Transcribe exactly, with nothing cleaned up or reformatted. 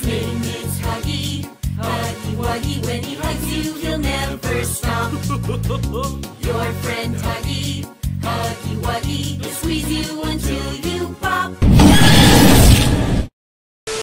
name is Huggy. Huggy Wuggy, when he hugs you, he'll never stop.